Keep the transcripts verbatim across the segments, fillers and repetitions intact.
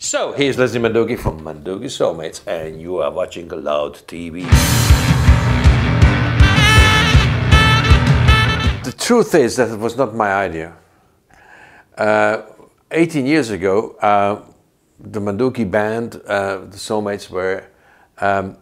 So, here's Leslie Mandoki from Mandoki Soulmates, and you are watching Loud T V. The truth is that it was not my idea. Uh, eighteen years ago, uh, the Mandoki band, uh, the Soulmates, were um,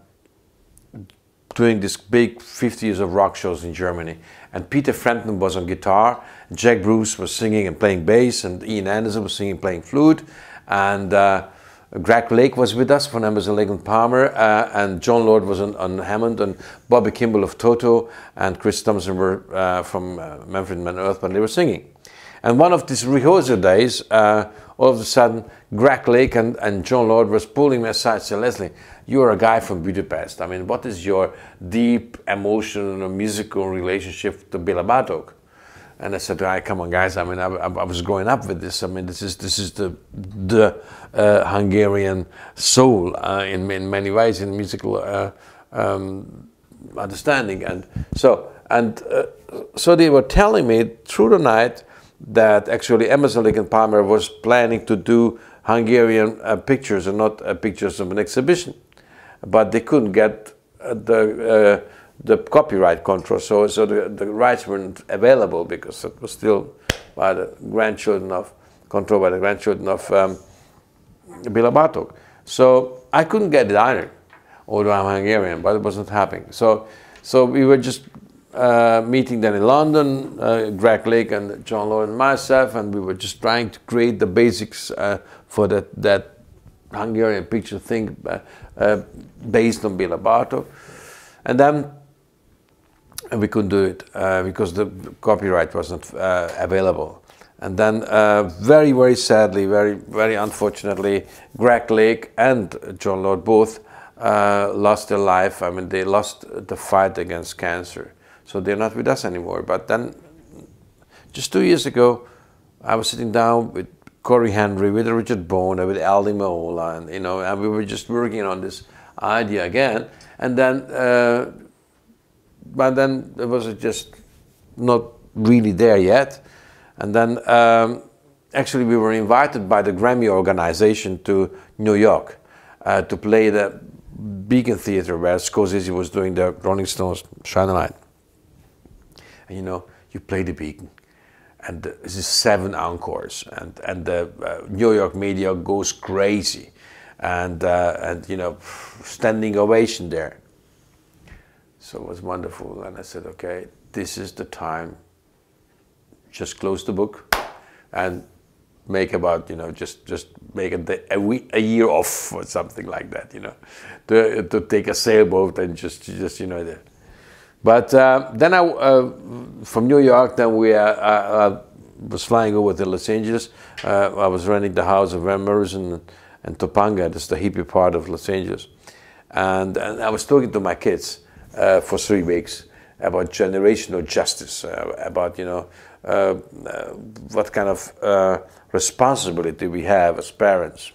doing this big fifty years of rock shows in Germany. And Peter Frampton was on guitar, Jack Bruce was singing and playing bass, and Ian Anderson was singing and playing flute. And uh, Greg Lake was with us from Emerson, Lake and Palmer, uh, and John Lord was on, on Hammond, and Bobby Kimball of Toto, and Chris Thompson were uh, from uh, Manfred Mann Earth, but they were singing. And one of these rehearsal days, uh, all of a sudden, Greg Lake and, and John Lord was pulling me aside and said, Leslie, you're a guy from Budapest. I mean, what is your deep emotional and musical relationship to Béla Bartók? And I said, "Right, come on, guys. I mean, I, I was growing up with this. I mean, this is this is the the uh, Hungarian soul uh, in in many ways in musical uh, um, understanding." And so and uh, so they were telling me through the night that actually Emerson, Lake and Palmer was planning to do Hungarian uh, pictures and not uh, pictures of an exhibition, but they couldn't get uh, the. Uh, the copyright control, so, so the, the rights weren't available because it was still by the grandchildren of, controlled by the grandchildren of um, Béla Bartók. So I couldn't get it either, although I'm Hungarian, but it wasn't happening. So, so we were just uh, meeting then in London, uh, Greg Lake and John Lord and myself, and we were just trying to create the basics uh, for that, that Hungarian picture thing uh, uh, based on Béla Bartók. And then And we couldn't do it uh, because the copyright wasn't uh, available. And then, uh, very, very sadly, very, very unfortunately, Greg Lake and John Lord both uh, lost their life. I mean, they lost the fight against cancer. So they're not with us anymore. But then, just two years ago, I was sitting down with Corey Henry, with Richard Boone, with Aldi Meola, and you know, and we were just working on this idea again. And then. Uh, But then it was just not really there yet. And then um, actually we were invited by the Grammy organization to New York uh, to play the Beacon Theater where Scorsese was doing the Rolling Stones Shine a Light. And you know, you play the Beacon and this is seven encores and, and the uh, New York media goes crazy and, uh, and you know, standing ovation there. So it was wonderful, and I said, okay, this is the time. Just close the book and make about, you know, just just make a, day, a, week, a year off or something like that, you know, to, to take a sailboat and just, just you know, there. But uh, then I, uh, from New York, then we uh, uh, was flying over to Los Angeles. Uh, I was renting the house of Van Morrison and, and Topanga, that's the hippie part of Los Angeles. And, and I was talking to my kids. Uh, for three weeks about generational justice, uh, about you know uh, uh, what kind of uh, responsibility we have as parents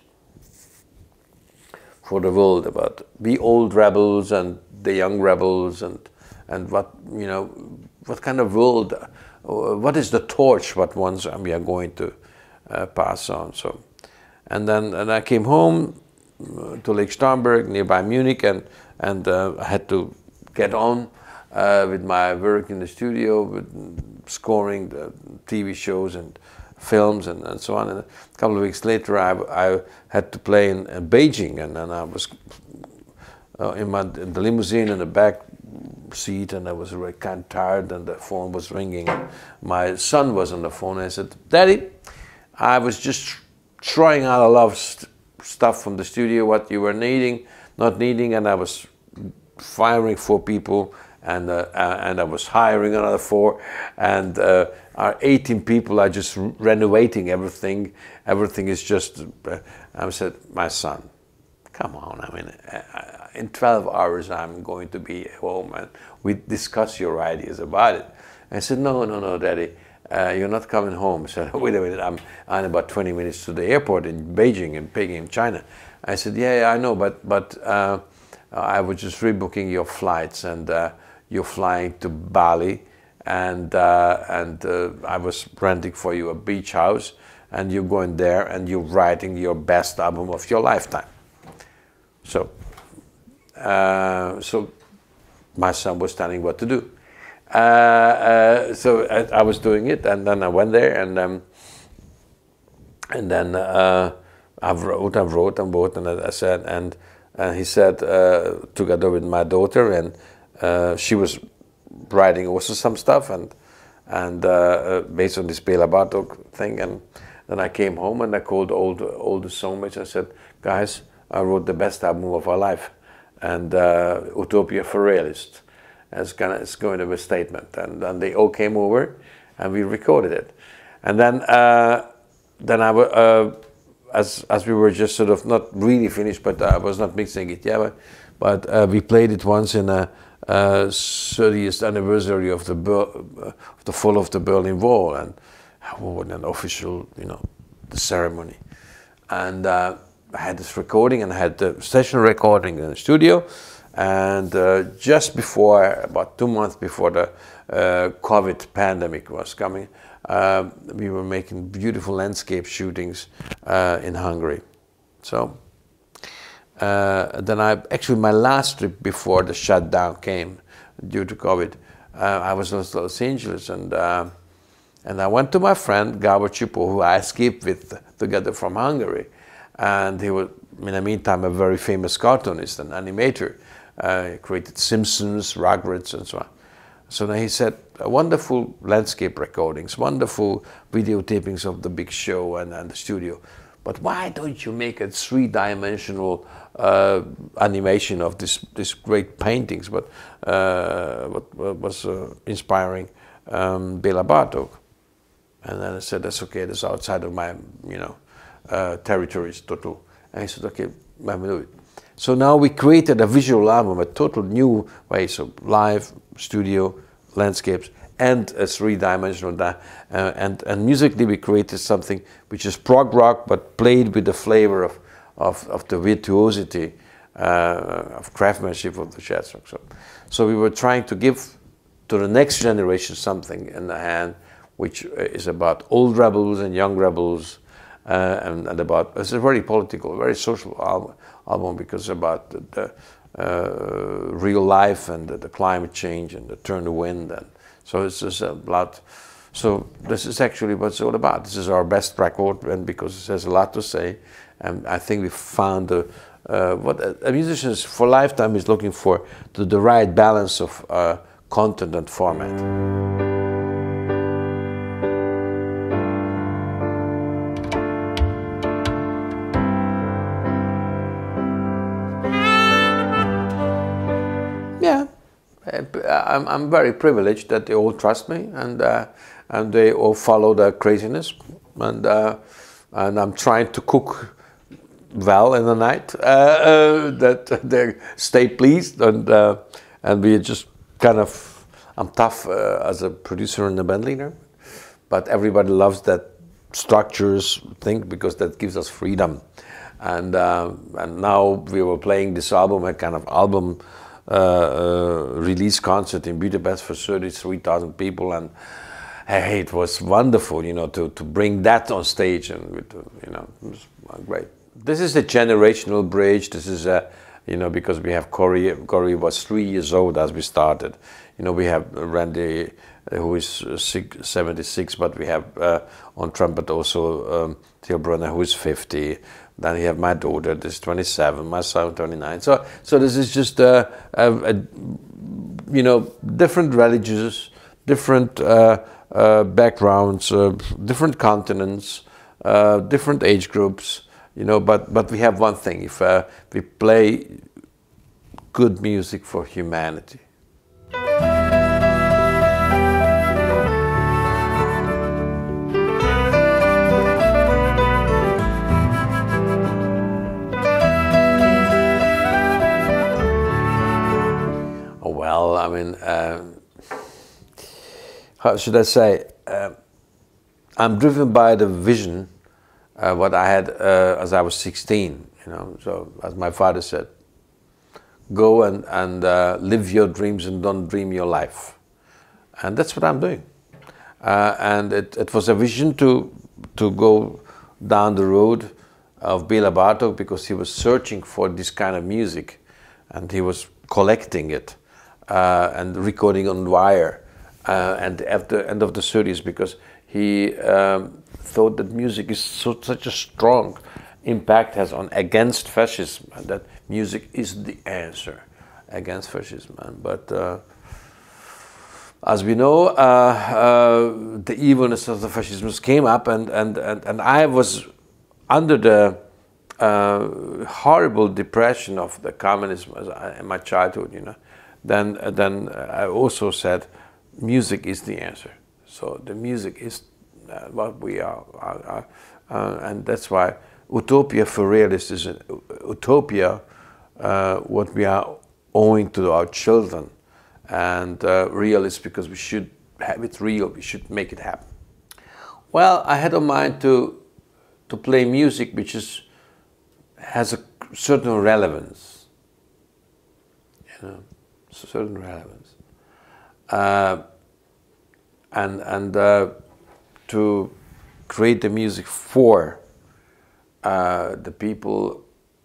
for the world, about the old rebels and the young rebels, and and what you know what kind of world, uh, what is the torch what ones we are going to uh, pass on. So, and then and I came home to Lake Starnberg nearby Munich, and and uh, I had to get on uh, with my work in the studio, with scoring the T V shows and films and, and so on. And a couple of weeks later, I, I had to play in, in Beijing, and then I was uh, in, my, in the limousine in the back seat, and I was really kind of tired, and the phone was ringing. My son was on the phone, and I said, "Daddy, I was just trying out a lot of st stuff from the studio, what you were needing, not needing, and I was firing four people, and uh, uh, and I was hiring another four, and uh, our eighteen people are just renovating everything. Everything is just." Uh, I said, "My son, come on! I mean, uh, in twelve hours I'm going to be home, and we discuss your ideas about it." I said, "No, no, no, Daddy, uh, you're not coming home." I said, "Wait a minute, I'm in about twenty minutes to the airport in Beijing, in Peking, China." I said, "Yeah, yeah, I know, but but." Uh, I was just rebooking your flights, and uh, you're flying to Bali, and uh, and uh, I was renting for you a beach house, and you're going there and you're writing your best album of your lifetime. So, uh, so my son was telling what to do. Uh, uh, so I, I was doing it, and then I went there, and um, and then uh, I wrote, I wrote, and wrote, and I said, and and he said, uh, together with my daughter, and uh, she was writing also some stuff, and and uh, based on this Bela Bartok thing, and then I came home and I called all the all the soulmates. I said, guys, I wrote the best album of our life, and uh, Utopia for Realists. It's gonna, it's going to be a statement, and then they all came over, and we recorded it, and then uh, then I uh, as as we were just sort of not really finished, but I was not mixing it, yeah, but, but uh, we played it once in a uh, thirtieth anniversary of the Ber uh, of the fall of the Berlin Wall, and oh, an official, you know, the ceremony, and uh, I had this recording, and I had the session recording in the studio. And uh, just before, about two months before the uh, COVID pandemic was coming, uh, we were making beautiful landscape shootings uh, in Hungary. So uh, then I, actually my last trip before the shutdown came due to COVID, uh, I was in Los Angeles, and uh, and I went to my friend Gábor Csipó, who I escaped with together from Hungary. And he was, in the meantime, a very famous cartoonist and animator. Uh, he created Simpsons, Rugrats, and so on. So then he said, wonderful landscape recordings, wonderful videotapings of the big show and, and the studio. But why don't you make a three-dimensional uh, animation of this, this great paintings? But uh, what, what was uh, inspiring um, Bela Bartok. And then I said, that's okay, that's outside of my, you know, uh, territories, total. And he said, okay, let me do it. So now we created a visual album, a total new way, so live, studio, landscapes, and a three-dimensional, uh, and, and musically we created something which is prog rock, but played with the flavor of, of, of the virtuosity uh, of craftsmanship of the jazz rock. So, so we were trying to give to the next generation something in the hand, which is about old rebels and young rebels, uh, and, and about, it's a very political, very social album. album because about the, the uh, real life and the, the climate change and the turn the wind, and so it's just a lot. So this is actually what it's all about. This is our best record, and because it has a lot to say, and I think we found the, uh, what a, a musician for lifetime is looking for, the, the right balance of uh, content and format. Yeah, I'm, I'm very privileged that they all trust me, and uh, and they all follow the craziness, and uh, and I'm trying to cook well in the night, uh, uh, that they stay pleased, and uh, and we just kind of, I'm tough uh, as a producer and a band leader, but everybody loves that structures thing because that gives us freedom, and uh, and now we were playing this album, a kind of album. Uh, uh, release concert in Budapest for thirty-three thousand people, and hey, it was wonderful, you know, to, to bring that on stage, and with, you know, it was great. This is a generational bridge. This is a, you know, because we have Corey. Corey was three years old as we started. You know, we have Randy, uh, who is six, seventy-six, but we have uh, on trumpet also um, Theo Brunner, who is fifty. Then you have my daughter, this is twenty-seven, my son twenty-nine. So, so this is just a, a, a you know, different religions, different uh, uh, backgrounds, uh, different continents, uh, different age groups. You know, but but we have one thing: if uh, we play good music for humanity. Well, I mean, uh, how should I say? Uh, I'm driven by the vision, uh, what I had uh, as I was sixteen. You know, so as my father said, go and and uh, live your dreams and don't dream your life, and that's what I'm doing. Uh, and it, it was a vision to to go down the road of Bela Bartok because he was searching for this kind of music, and he was collecting it uh, and recording on wire. Uh, and at the end of the thirties, because he um, thought that music is so, such a strong impact has on against fascism, and that music is the answer against fascism. But uh, as we know, uh, uh, the evilness of the fascism came up, and and and, and I was under the uh, horrible depression of the communism as I, in my childhood. You know, then uh, then I also said, music is the answer. So the music is uh, what we are, are, are uh, and that's why Utopia for Realists is an utopia, uh, what we are owing to our children, and uh, Realists because we should have it real, we should make it happen. Well, I had in mind to to play music which is has a certain relevance, you know, certain relevance. Uh, and and uh, to create the music for uh, the people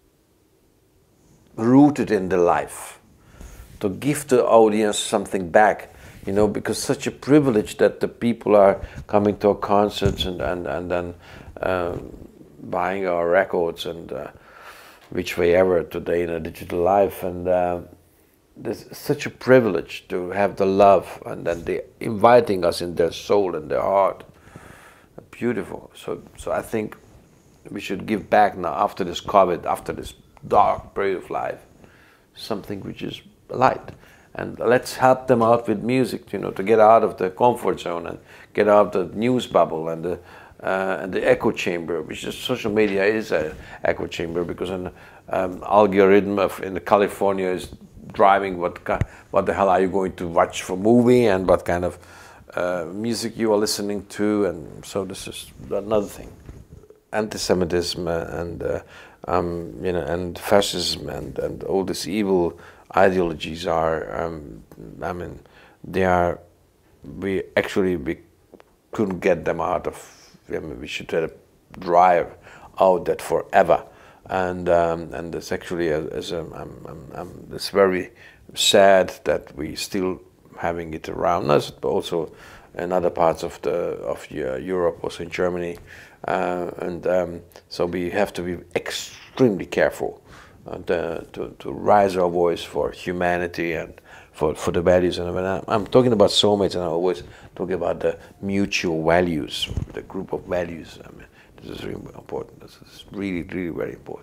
rooted in the life, to give the audience something back, you know, because such a privilege that the people are coming to our concerts and and and then um, buying our records and uh, which way ever today in a digital life, and. Uh, There's such a privilege to have the love, and then they inviting us in their soul and their heart. Beautiful. So, so I think we should give back now after this COVID, after this dark period of life, something which is light, and let's help them out with music. You know, to get out of the comfort zone and get out of the news bubble and the uh, and the echo chamber, which is social media is an echo chamber because an um, algorithm of in California is driving what what the hell are you going to watch for movie and what kind of uh, music you are listening to, and so this is another thing. Anti-Semitism and uh, um, you know, and fascism and and all these evil ideologies are um, I mean they are we actually we couldn't get them out of. I mean, we should try to drive out that forever. And um, and it's actually a, as a, um, um, um, it's very sad that we still having it around us, but also in other parts of the of uh, Europe, also in Germany, uh, and um, so we have to be extremely careful uh, to, to to rise our voice for humanity and for for the values. And when I'm, I'm talking about soulmates, and I always talk about the mutual values, the group of values. I mean, this is really important. This is really, really very important.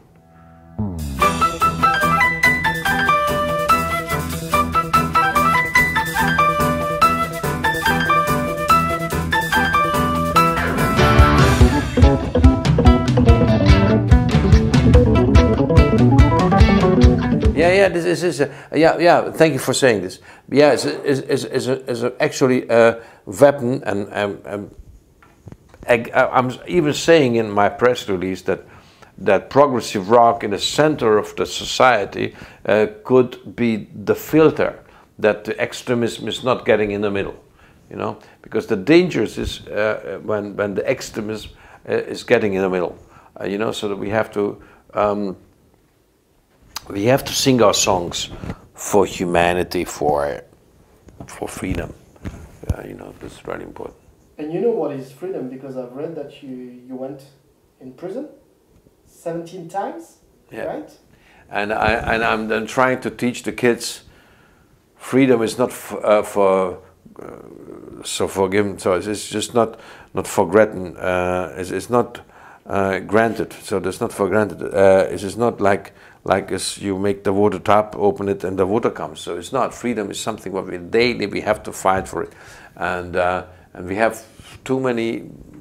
Yeah, yeah, this is, is a, yeah, yeah. Thank you for saying this. Yeah, it's is is is a, is a actually a weapon, and um, um, I'm even saying in my press release that that progressive rock in the center of the society uh, could be the filter that the extremism is not getting in the middle, you know, because the danger is uh, when when the extremism uh, is getting in the middle, uh, you know, so that we have to um, we have to sing our songs for humanity, for for freedom, uh, you know, this is very important. And you know what is freedom, because I've read that you you went in prison seventeen times, yeah. Right? And I and I'm then trying to teach the kids freedom is not f uh, for uh, so forgiven. So it's just not not forgotten. Uh, it's, it's not uh, granted. So it's not for granted. Uh, it is not like like as you make the water tap, open it, and the water comes. So it's not. Freedom is something what we daily we have to fight for it, and uh, and we have too many.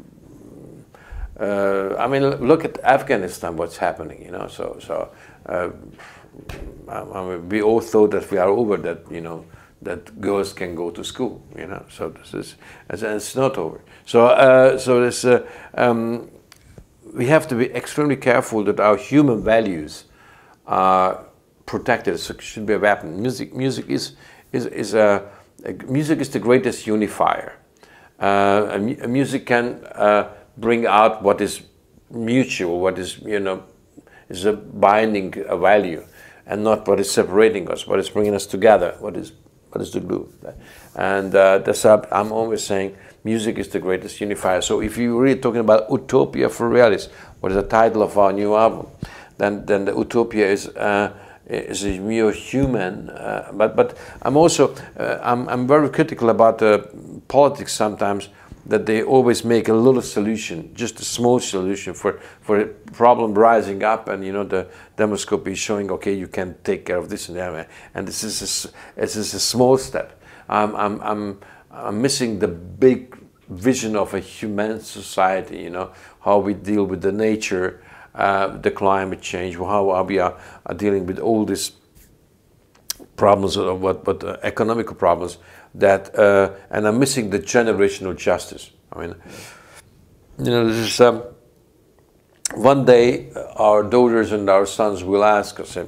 Uh, I mean, look at Afghanistan. What's happening? You know. So so. Uh, I mean, we all thought that we are over that, you know, that girls can go to school, you know. So this is, and it's not over. So, uh, so this, uh, um, we have to be extremely careful that our human values are protected. So it should be a weapon. Music, music is is is a, a music is the greatest unifier. Uh, a, a music can uh, bring out what is mutual, what is, you know, is a binding a value, and not what is separating us, what is bringing us together, what is what is the glue. And uh, that's up, I'm always saying music is the greatest unifier. So if you're really talking about Utopia for Realists, what is the title of our new album, then then the Utopia is uh, is a more human. Uh, but but I'm also uh, I'm I'm very critical about uh, politics sometimes, that they always make a little solution, just a small solution for, for a problem rising up, and you know the demoscopy is showing, okay, you can take care of this and that, and this is a, this is a small step. I'm, I'm, I'm, I'm missing the big vision of a human society, you know, how we deal with the nature, uh, the climate change, how we are, are dealing with all these problems, or what, but uh, economical problems, that uh, and I'm missing the generational justice. I mean, you know, this is, um, one day our daughters and our sons will ask us,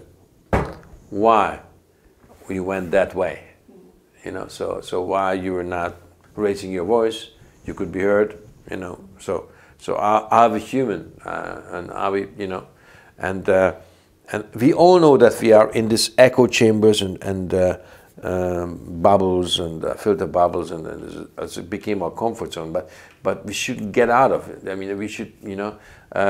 why we went that way, you know. So, so why you were not raising your voice? You could be heard, you know. So, so are, are we human? Uh, and are we, you know, and. Uh, And we all know that we are in these echo chambers and, and uh, um, bubbles and uh, filter bubbles, and, and as it became our comfort zone. But but we should get out of it. I mean, we should, you know,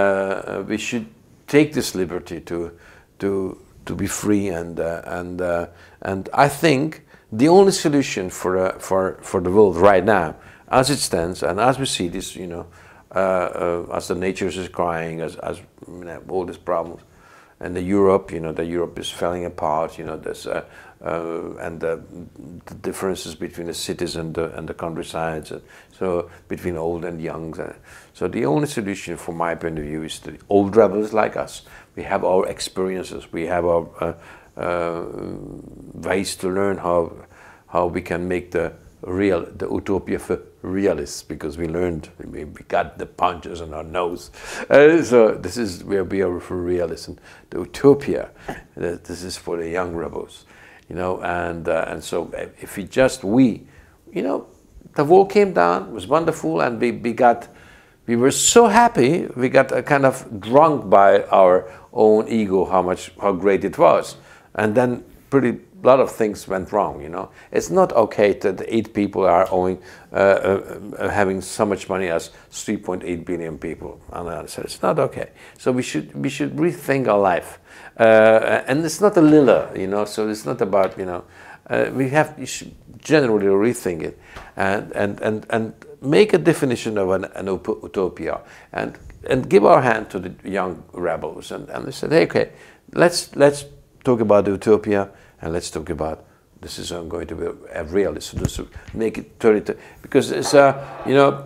uh, we should take this liberty to to to be free. And uh, and uh, and I think the only solution for uh, for for the world right now, as it stands, and as we see this, you know, uh, uh, as the nature is crying, as as you know, all these problems. And the Europe, you know, the Europe is falling apart. You know, there's uh, uh, and the, the differences between the cities and the and the countrysides. Uh, so between old and young. Uh, so the only solution, from my point of view, is the old rebels like us. We have our experiences. We have our uh, uh, ways to learn how how we can make the real the Utopia for realists, because we learned, we, we got the punches on our nose. Uh, so this is where we are for realists. And the Utopia, uh, this is for the young rebels, you know. And uh, and so if we just we, you know, the wall came down, it was wonderful, and we, we got, we were so happy, we got uh, kind of drunk by our own ego, how much, how great it was, and then pretty. A lot of things went wrong, you know. It's not okay that eight people are owing, uh, uh, having so much money as three point eight billion people. And so it's not okay. So we should we should rethink our life, uh, and it's not a lilla, you know. So it's not about, you know, uh, we have we should generally rethink it, and and and and make a definition of an, an utopia, and and give our hand to the young rebels, and and they said, hey, okay, let's let's talk about the utopia. And let's talk about, this is going to be a realist, so this make it thirty, because it's, uh, you know,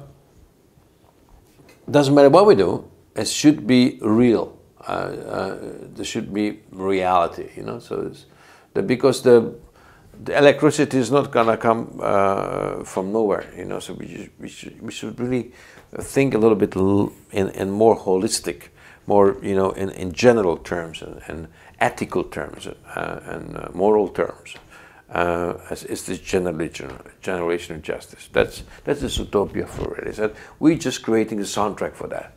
doesn't matter what we do, it should be real. Uh, uh, there should be reality, you know. So it's the, because the the electricity is not gonna come uh, from nowhere, you know. So we should, we should we should really think a little bit in in more holistic, more, you know, in in general terms, and. and ethical terms uh, and uh, moral terms, uh, as is this generation, generational justice. That's that's this utopia for it. And we're just creating a soundtrack for that.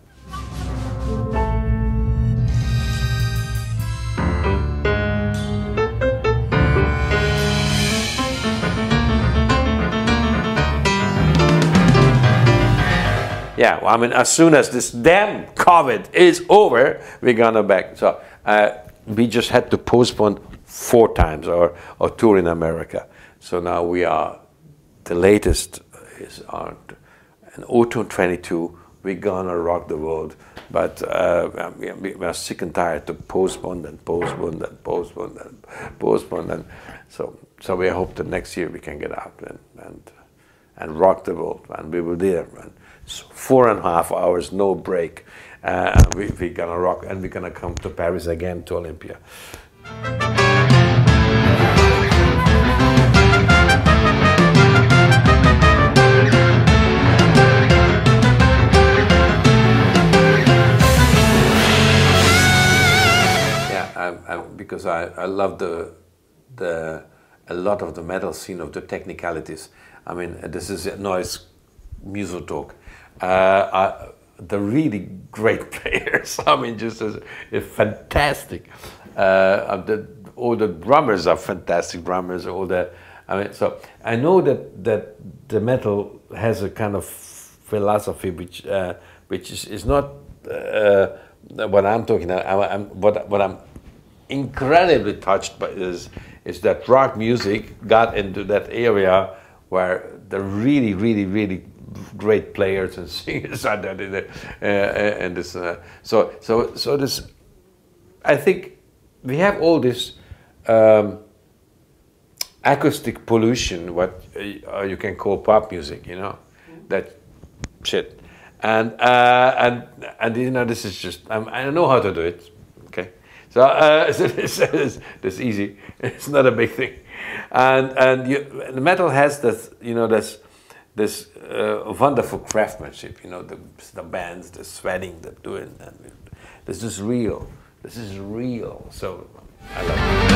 Yeah, well, I mean, as soon as this damn COVID is over, we're gonna back. So. Uh, We just had to postpone four times our, our tour in America. So now we are, the latest is on in autumn twenty-two, we're gonna rock the world. But uh, we, we are sick and tired to postpone and postpone and postpone and postpone. And so, so we hope that next year we can get out and, and, and rock the world. And we will there. And so four and a half hours, no break. Uh, we, we're gonna rock, and we're gonna come to Paris again, to Olympia. Yeah, I, I, because I, I love the the a lot of the metal scene, of the technicalities. I mean, this is a noise music talk. Uh, I, the really great players. I mean, just as if fantastic. Uh, the, all the drummers are fantastic drummers. All the, I mean, so I know that that the metal has a kind of philosophy which uh, which is, is not uh, what I'm talking about. I, I'm, what what I'm incredibly touched by is is that rock music got into that area where the really, really, really great players and singers are there, uh, and this. Uh, so, so, so this. I think we have all this um, acoustic pollution, what uh, you can call pop music, you know, that shit, and uh, and and you know, this is just um, I don't know how to do it. Okay, so, uh, so this is this easy. It's not a big thing. And and you, the metal has this, you know, this this uh, wonderful craftsmanship. You know, the the bands, the sweating, the doing, and this is real. This is real. So I love it.